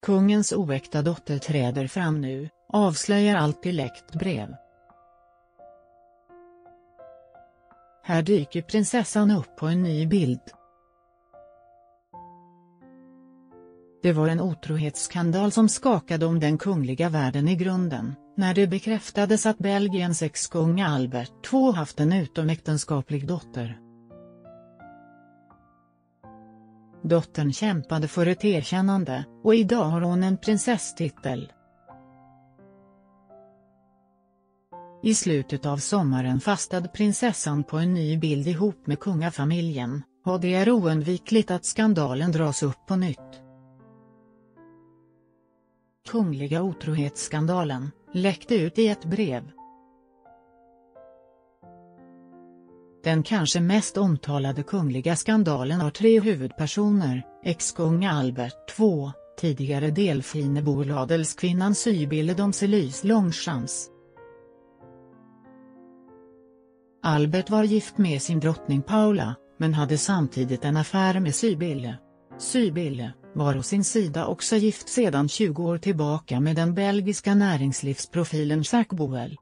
Kungens oäkta dotter träder fram nu, avslöjar allt i läckt brev. Här dyker prinsessan upp på en ny bild. Det var en otrohetsskandal som skakade om den kungliga världen i grunden, när det bekräftades att Belgiens ex-kung Albert II haft en utomäktenskaplig dotter. Dottern kämpade för ett erkännande, och idag har hon en prinsesstitel. I slutet av sommaren fastade prinsessan på en ny bild ihop med kungafamiljen, och det är oundvikligt att skandalen dras upp på nytt. Kungliga otrohetsskandalen läckte ut i ett brev. Den kanske mest omtalade kungliga skandalen har 3 huvudpersoner: ex-kung Albert II, tidigare delfinebo och adelskvinnan Sibylle Domselys Longchamps. Albert var gift med sin drottning Paula, men hade samtidigt en affär med Sibylle. Sibylle var å sin sida också gift sedan 20 år tillbaka med den belgiska näringslivsprofilen Jacques Boel.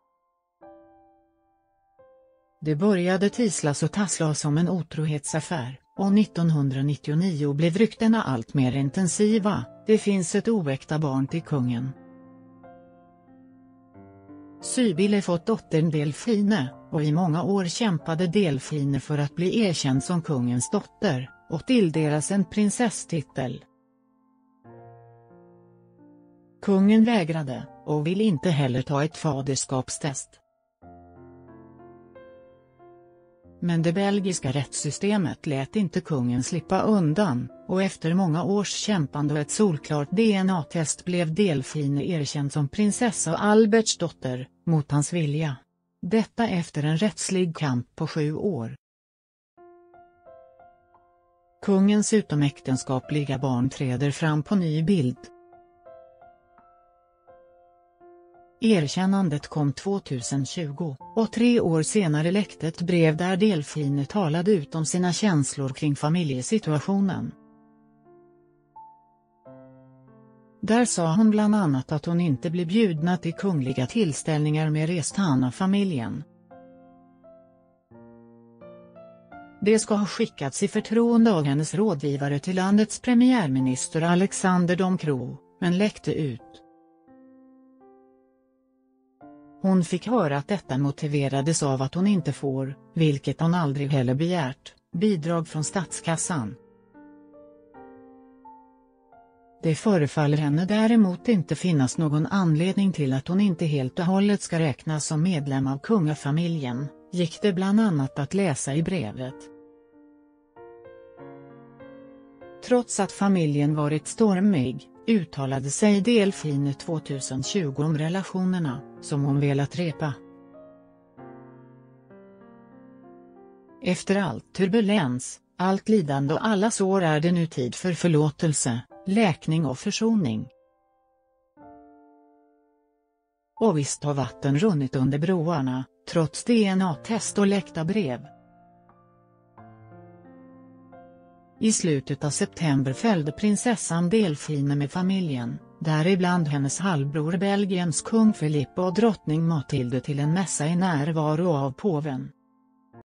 Det började tislas och tasslas om en otrohetsaffär, och 1999 blev ryktena allt mer intensiva: det finns ett oäkta barn till kungen. Sibylle fått dottern Delfine, och i många år kämpade Delfine för att bli erkänd som kungens dotter, och tilldelas en prinsesstitel. Kungen vägrade, och vill inte heller ta ett faderskapstest. Men det belgiska rättssystemet lät inte kungen slippa undan, och efter många års kämpande och ett solklart DNA-test blev Delfine erkänd som prinsessa Alberts dotter, mot hans vilja. Detta efter en rättslig kamp på 7 år. Kungens utomäktenskapliga barn träder fram på ny bild. Erkännandet kom 2020, och 3 år senare läckte ett brev där Delfine talade ut om sina känslor kring familjesituationen. Där sa hon bland annat att hon inte blir bjudna till kungliga tillställningar med Restana-familjen. Det ska ha skickats i förtroende av hennes rådgivare till landets premiärminister Alexander De Croo, men läckte ut. Hon fick höra att detta motiverades av att hon inte får, vilket hon aldrig heller begärt, bidrag från statskassan. Det förefaller henne däremot inte finnas någon anledning till att hon inte helt och hållet ska räknas som medlem av kungafamiljen, gick det bland annat att läsa i brevet. Trots att familjen varit stormig, uttalade sig Delfine 2020 om relationerna, som hon velat repa. Efter allt turbulens, allt lidande och alla sår är det nu tid för förlåtelse, läkning och försoning. Och visst har vatten runnit under broarna, trots DNA-test och läckta brev. I slutet av september fällde prinsessan Delfine med familjen, däribland hennes halvbror Belgiens kung Philippe och drottning Mathilde, till en mässa i närvaro av påven.